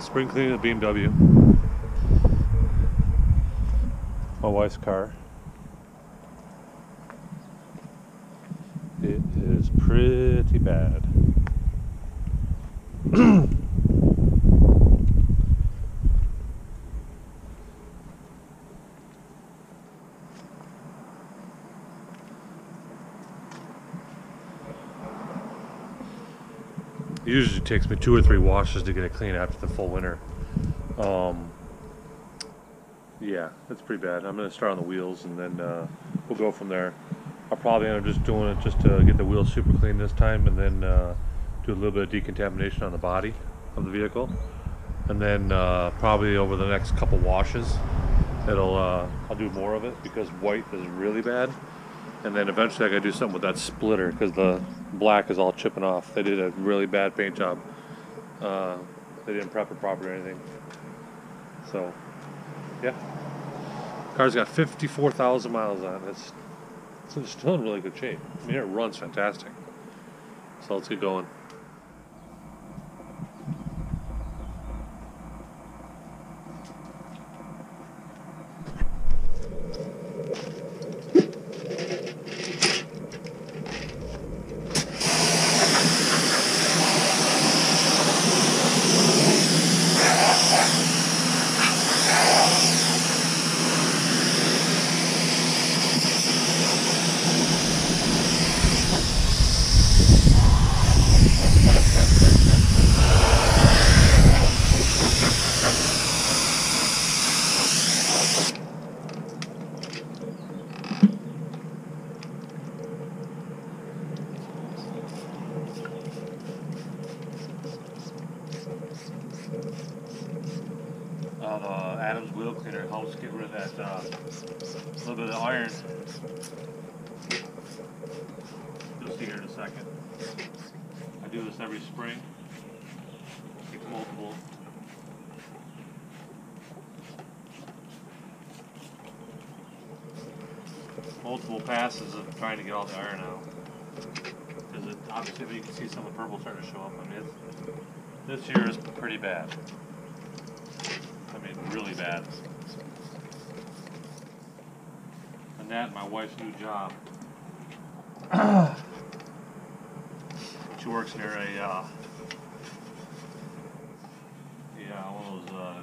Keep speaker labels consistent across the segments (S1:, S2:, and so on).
S1: Spring cleaning of the BMW. My wife's car. It is pretty bad. It usually takes me 2 or 3 washes to get it clean after the full winter. Yeah, that's pretty bad. I'm going to start on the wheels and then we'll go from there. I'll probably end up just doing it just to get the wheels super clean this time, and then do a little bit of decontamination on the body of the vehicle. And then probably over the next couple washes, I'll do more of it because white is really bad. And then eventually I gotta do something with that splitter because the black is all chipping off. They did a really bad paint job. They didn't prep it properly or anything. So, yeah. Car's got 54,000 miles on it. It's still in really good shape. I mean, it runs fantastic. So let's get going. The Adams wheel cleaner helps get rid of that little bit of iron. You'll see here in a second. I do this every spring. Take multiple passes of trying to get all the iron out. Because obviously you can see some of the purple starting to show up. I mean, this year is pretty bad. I mean, really bad. And that, my wife's new job. She works near one of those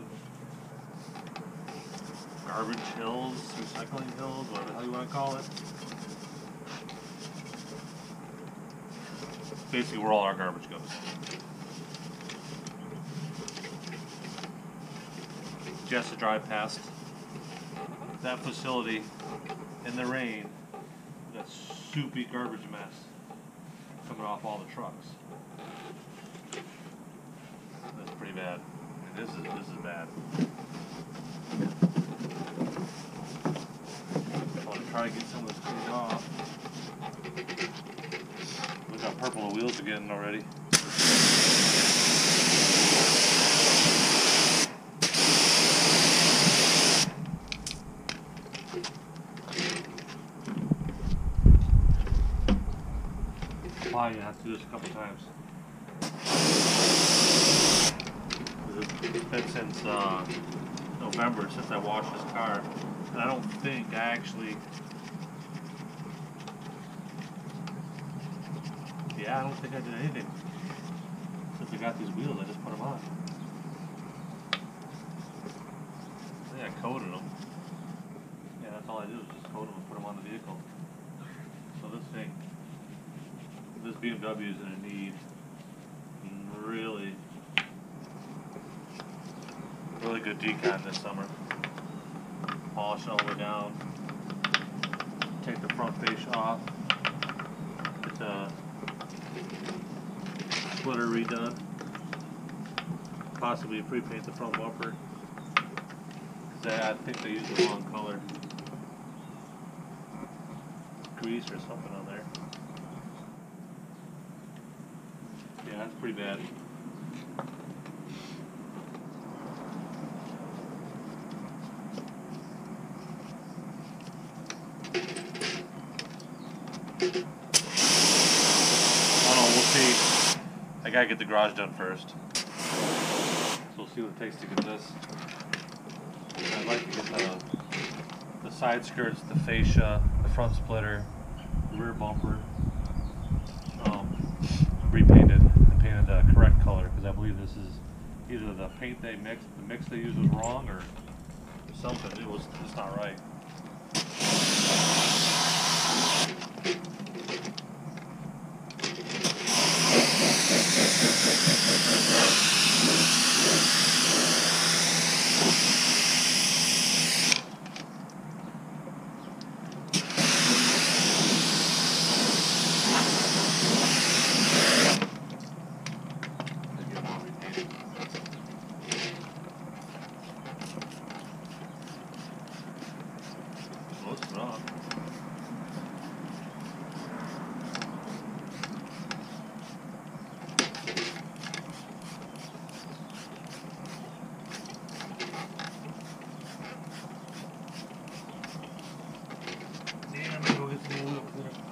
S1: garbage hills, recycling hills, whatever the hell you want to call it. Basically, where all our garbage goes. She has to drive past that facility in the rain, that soupy garbage mess coming off all the trucks. That's pretty bad. I mean, this is bad. I want to try to get some of this cleaned off. Look how purple the wheels are getting already. Probably gonna have to do this a couple times. It's been since November since I washed this car, and I don't think I actually. Yeah, I don't think I did anything since I got these wheels. I just put them on. I think I coated them. Yeah, that's all I did was just coat them and put them on the vehicle. So this BMW is going to need really good decon this summer. Polish it all the way down. Take the front face off. Get the splitter redone. Possibly pre-paint the front bumper. I think they used the wrong color. Grease or something on there. Yeah, that's pretty bad. I don't know, we'll see. I gotta get the garage done first. So we'll see what it takes to get this. I'd like to get the side skirts, the fascia, the front splitter, the rear bumper repainted and painted the correct color, because I believe this is either the paint they mixed, the mix they used was wrong, or something. It's not right. Close enough. Damn, I'm gonna go get some oil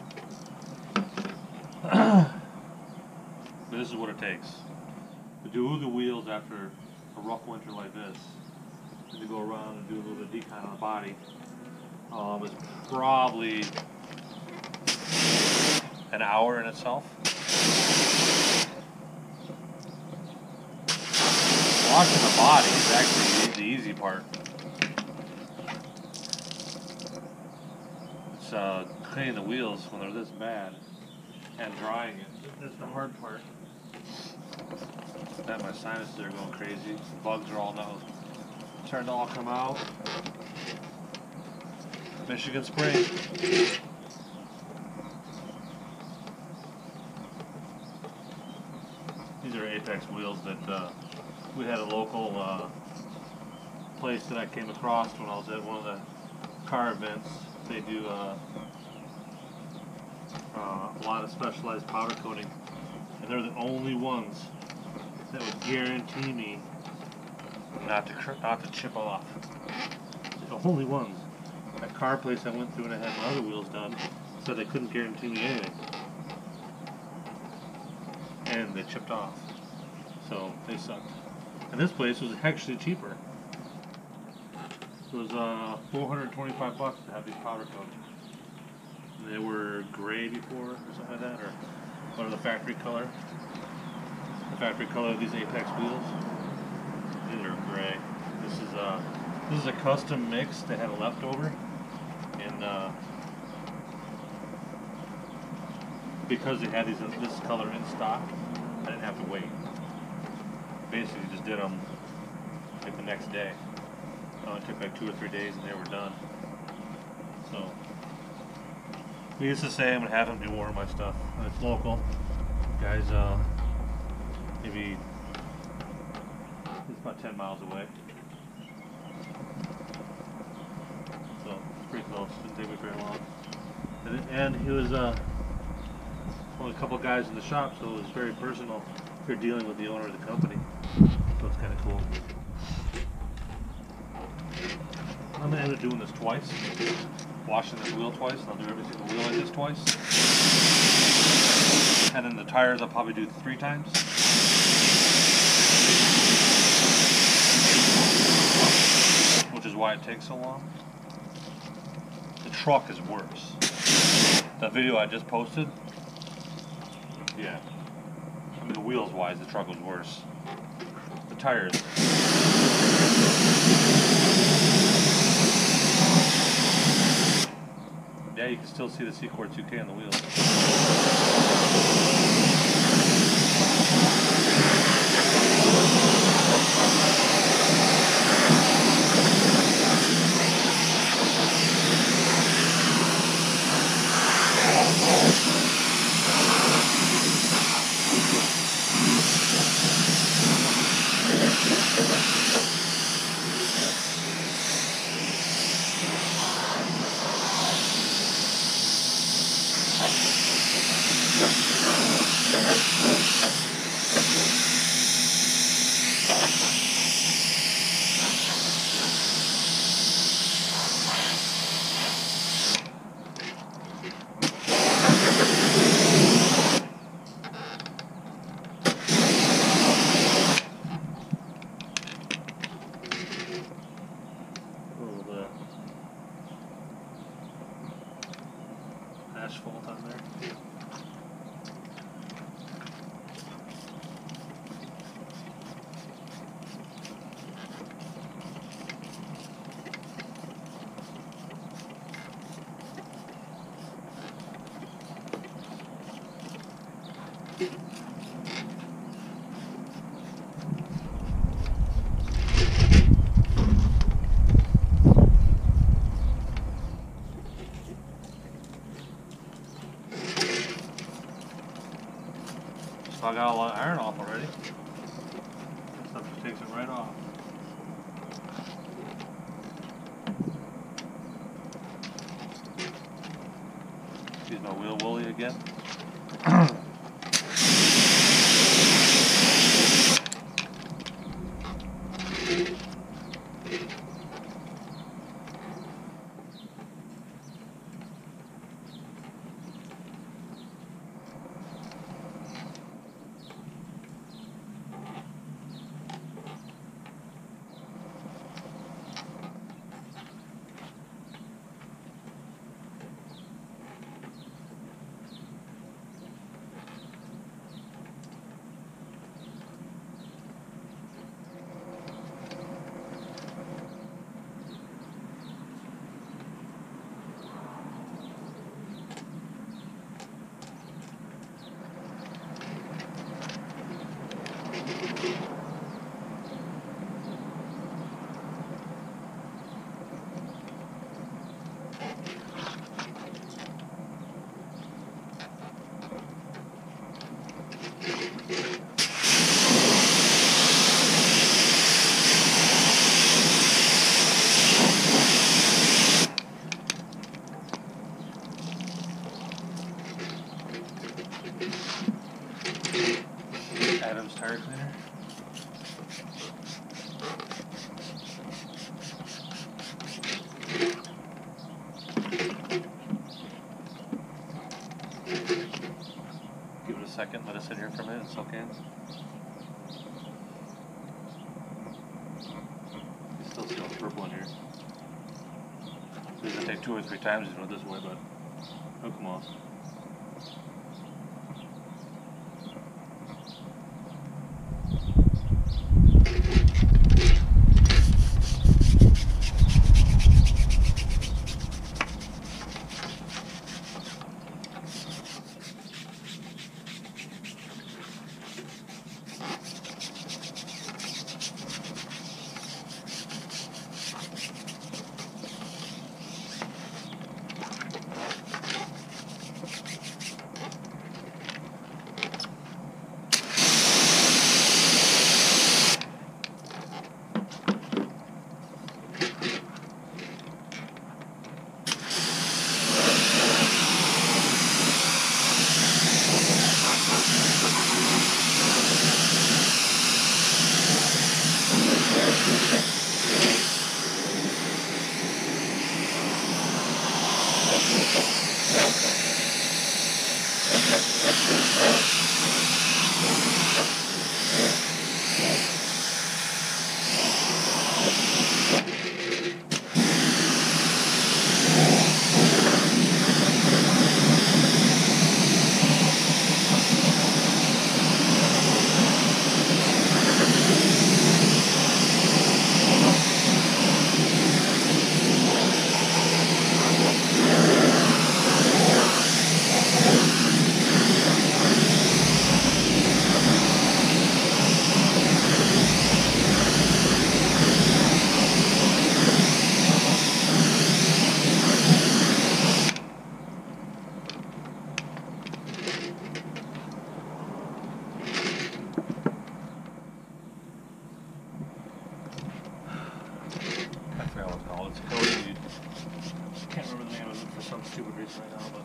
S1: cleaner. But this is what it takes to do the wheels after a rough winter like this, and to go around and do a little bit of decon on the body. It's probably an hour in itself. Washing the body is actually the easy part. It's cleaning the wheels when they're this bad and drying it. That's the hard part. That my sinuses are going crazy. The bugs are all now starting to all come out. Michigan spring. These are Apex wheels that we had a local place that I came across when I was at one of the car events. They do a lot of specialized powder coating, and they're the only ones that would guarantee me not to chip off. The only ones. That car place I went through and I had my other wheels done said they couldn't guarantee me anything, and they chipped off, so they sucked. And this place was actually cheaper. It was $425 to have these powder coated. They were gray before or something like that, or what are the factory color? The factory color of these Apex wheels. These are gray. This is a custom mix they had a leftover, and because they had this color in stock, I didn't have to wait. Basically, just did them like the next day. It took like 2 or 3 days, and they were done. So, needless to say, I'm gonna have them do more of my stuff. It's local, guys. Maybe it's about 10 miles away. So it's pretty close. Didn't take me very long. And he was only a couple guys in the shop, so it was very personal. You're dealing with the owner of the company, so it's kind of cool. I'm gonna end up doing this twice, washing this wheel twice, and I'll do every single wheel like this twice. And then the tires I'll probably do 3 times. Which is why it takes so long. The truck is worse. The video I just posted, yeah. I mean, the wheels wise, the truck was worse. The tires. Yeah, you can still see the C-Core 2K on the wheels.
S2: asphalt on there. So I got a lot of iron off already. That stuff just takes it right off. Use my wheel woolly again. Adam's tire cleaner. Give it a second, let it sit here for a minute and soak in. You still see all the purple in here. It's gonna take 2 or 3 times to do it this way, but oh, come on. It's coating. I can't remember the name of it for some stupid reason right now,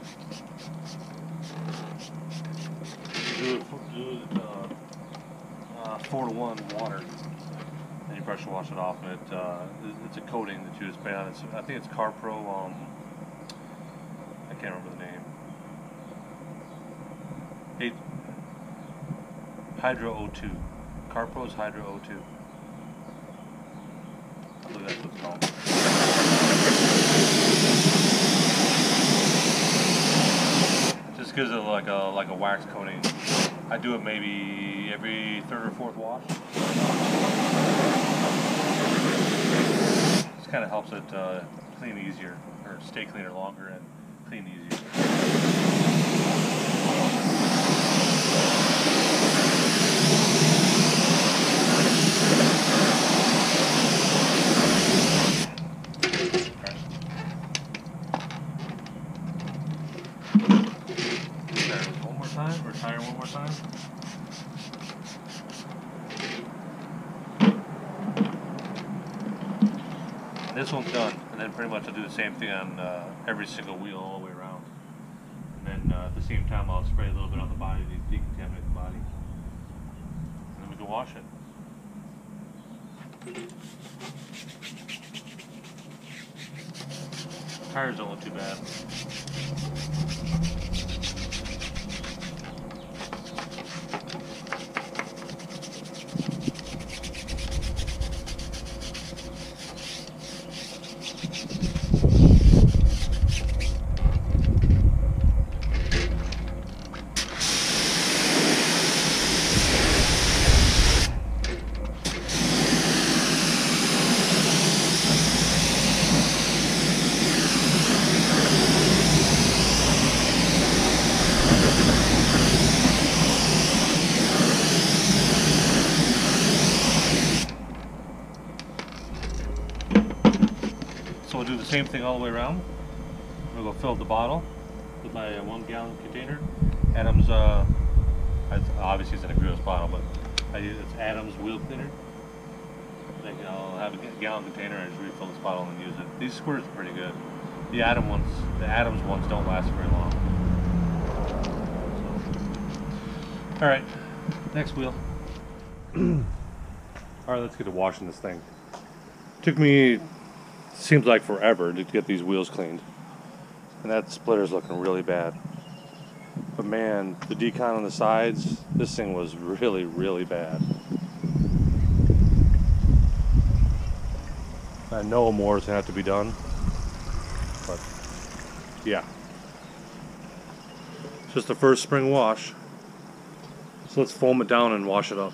S2: but do it 4 to 1 water, and you pressure wash it off. And it's a coating that you just spray on. I think it's CarPro. I can't remember the name. Hydro O2. CarPro's Hydro O2. I believe that's what it's called. gives it like a wax coating. I do it maybe every third or fourth wash. This kind of helps it clean easier, or stay cleaner longer and clean easier. Retire one more time. And this one's done, and then pretty much I'll do the same thing on every single wheel all the way around. And then at the same time I'll spray a little bit on the body to decontaminate the body. And then we can wash it. Tires don't look too bad. So we'll do the same thing all the way around. We'll go fill up the bottle with my 1 gallon container. Adams, obviously it's in a Griot's bottle, but it's Adams wheel cleaner. I'll have a gallon container and just refill this bottle and use it. These squirts are pretty good. The Adams ones don't last very long. So. All right, next wheel. All right, let's get to washing this thing. Took me, seems like forever to get these wheels cleaned. And that splitter's looking really bad. But man, the decon on the sides, this thing was really, really bad. I know more is gonna have to be done, but yeah. It's just the first spring wash. So let's foam it down and wash it up.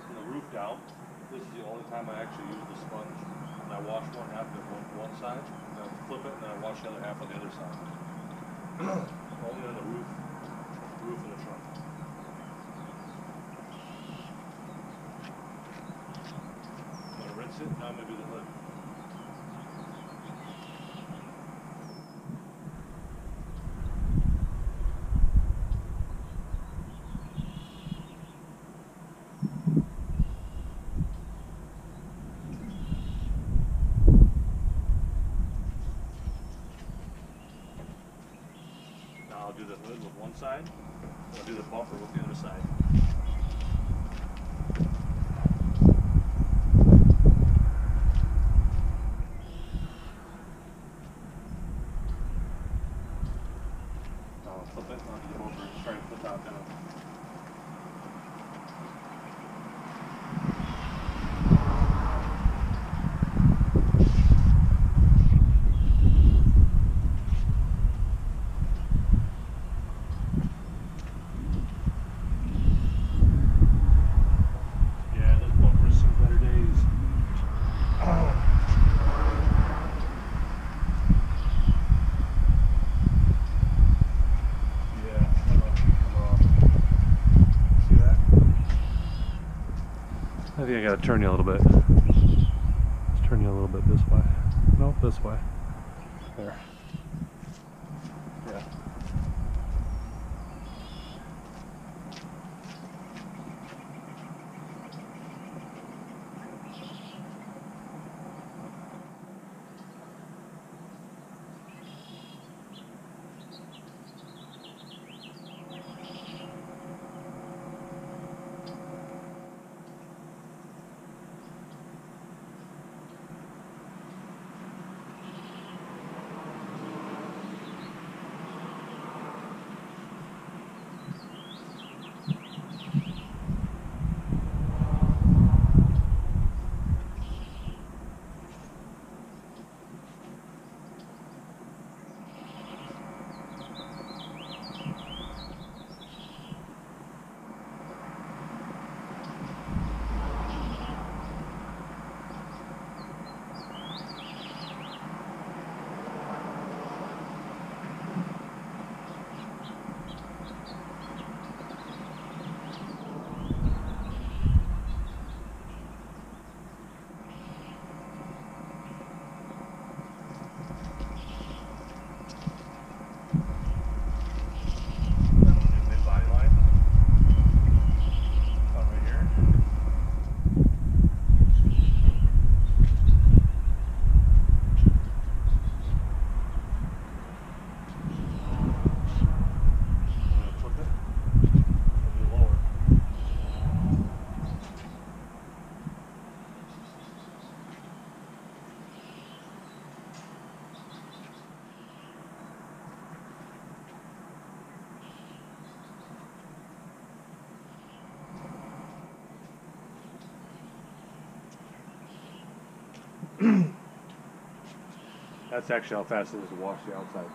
S2: from the roof down. This is the only time I actually use the sponge. And I wash one half of it one side, and then I flip it, and then I wash the other half on the other side. Only on the roof of the truck. I'm gonna rinse it, now I'm gonna do the hood. I'll do the hood with one side, and I'll do the bumper with the other side. I'll flip it, and I'll do the bumper, just try to flip out down.
S1: I think I gotta turn you a little bit. Let's turn you a little bit this way. No, this way. There. Yeah. That's actually how fast it is to wash the outside.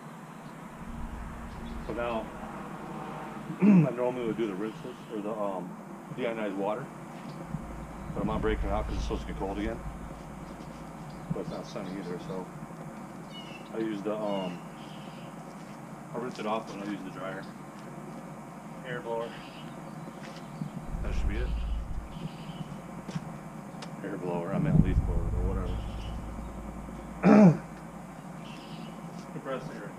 S1: So now, I normally would do the rinses or the deionized water, but I'm not breaking it out because it's supposed to get cold again. But it's not sunny either, so I use the I'll rinse it off and I'll use the dryer, air blower. That should be it. Air blower. I meant leaf blower or whatever. Compressed air.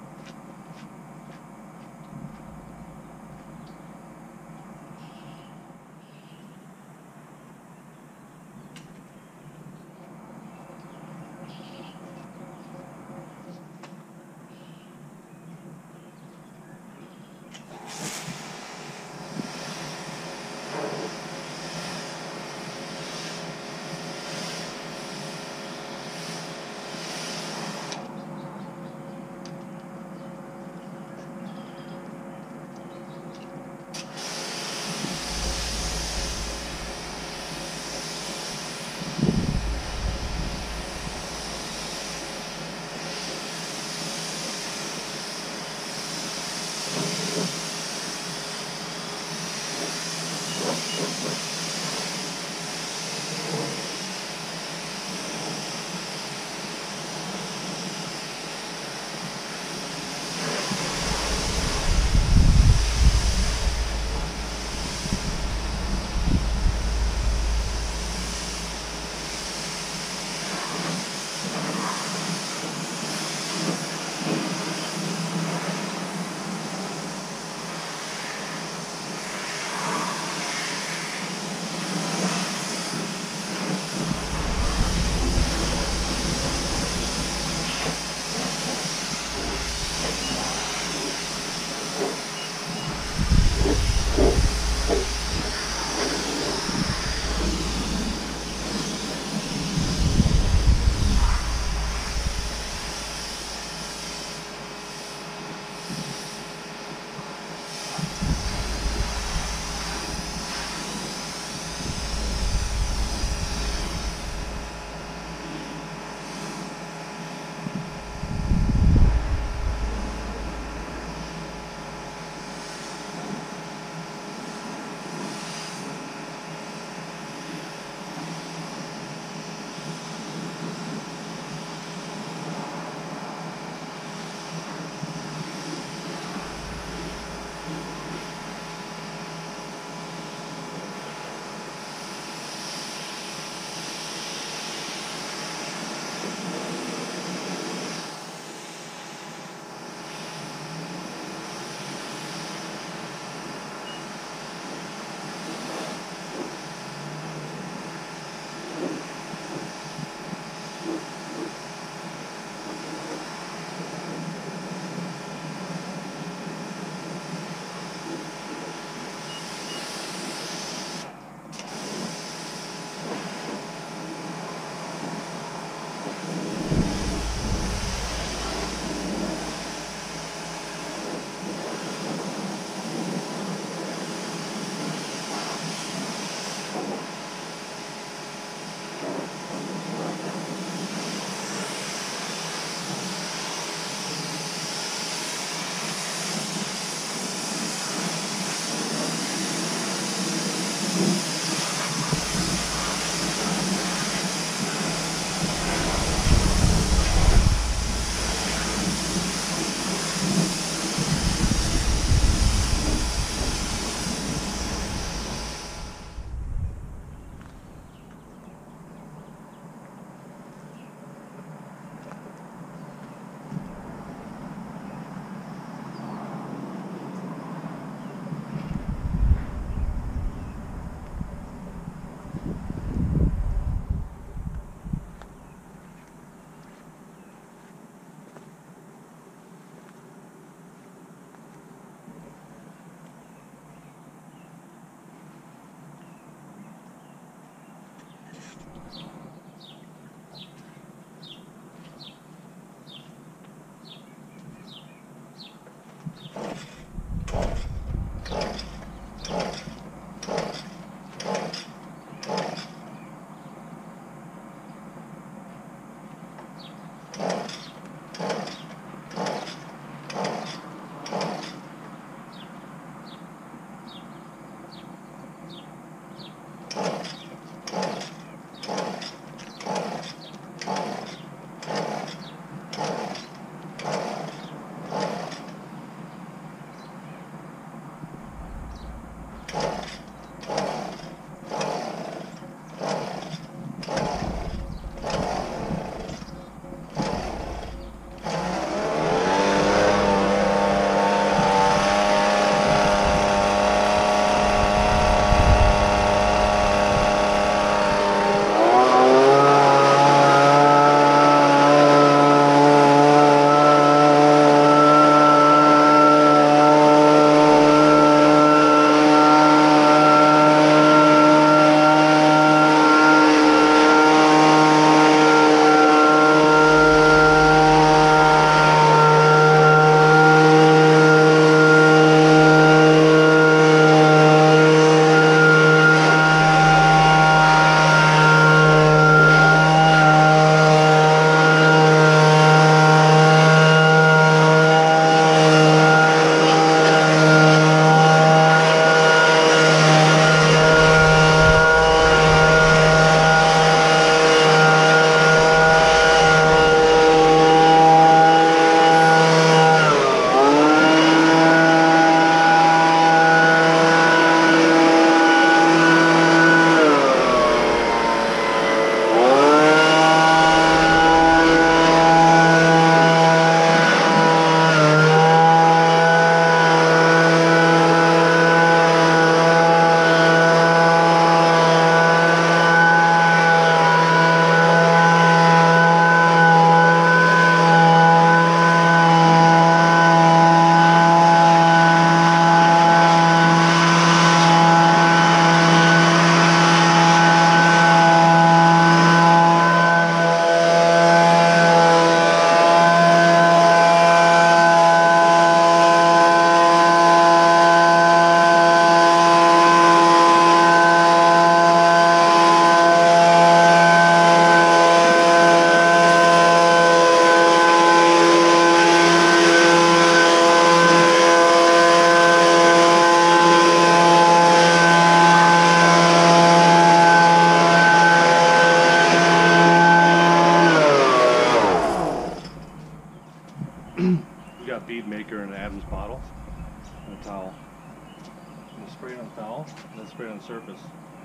S2: spray on the surface.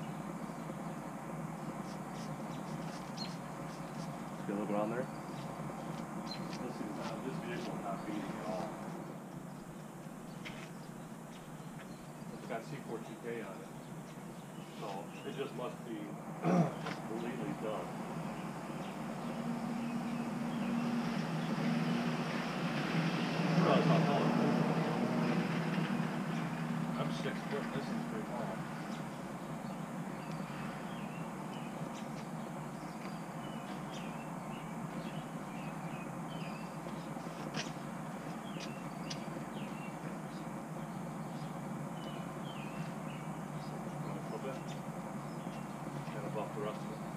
S2: Get a little bit on there. This vehicle is not beating at all. It's got C42K on it. So it just must be completely done. Oh, it's not tall. I'm 6 foot. This is pretty tall. Kind of off the rest of it.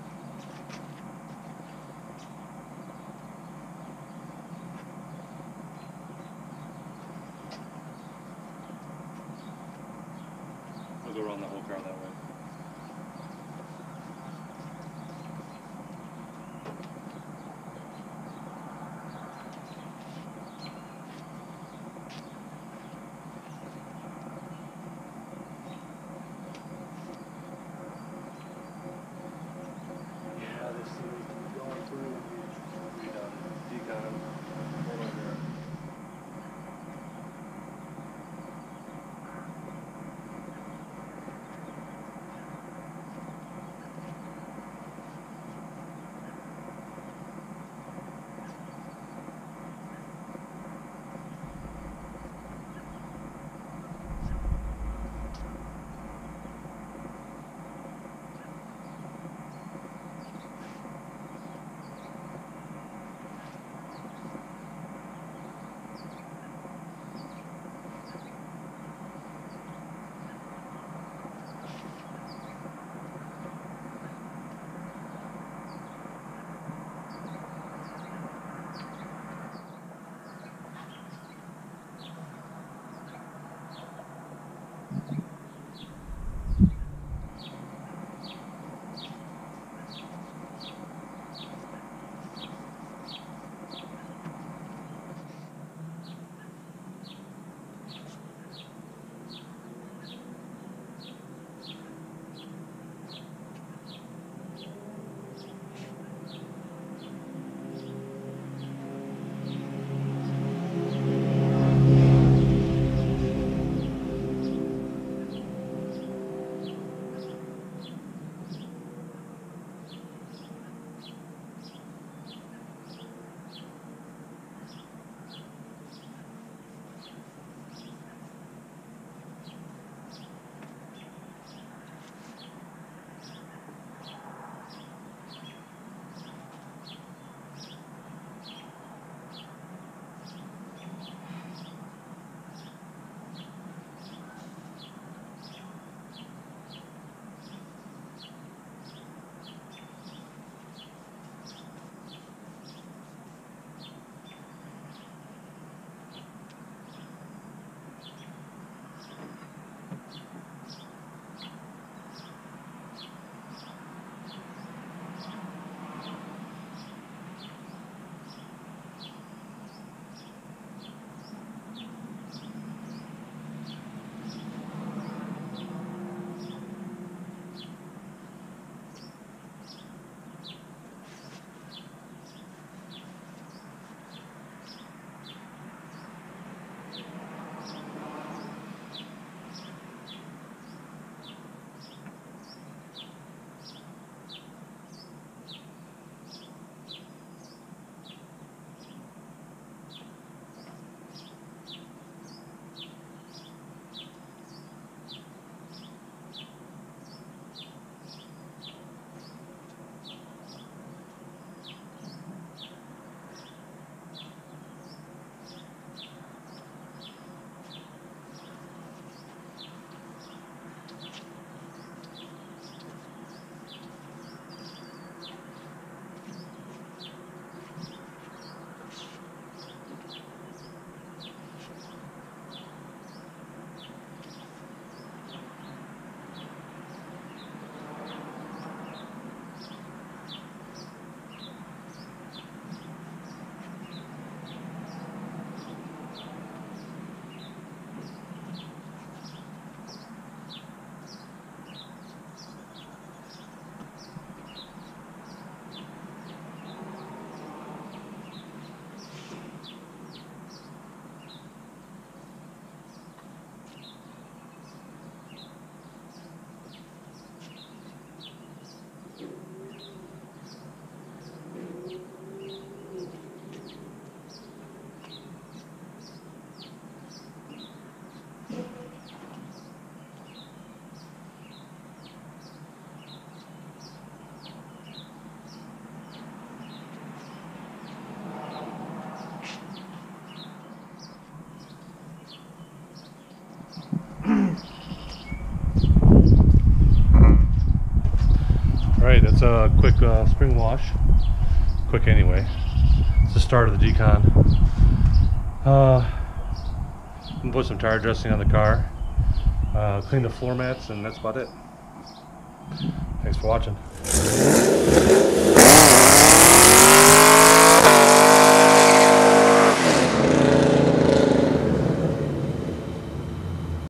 S1: It's a quick spring wash. Quick anyway. It's the start of the decon. I'm gonna put some tire dressing on the car, clean the floor mats, and that's about it. Thanks for watching.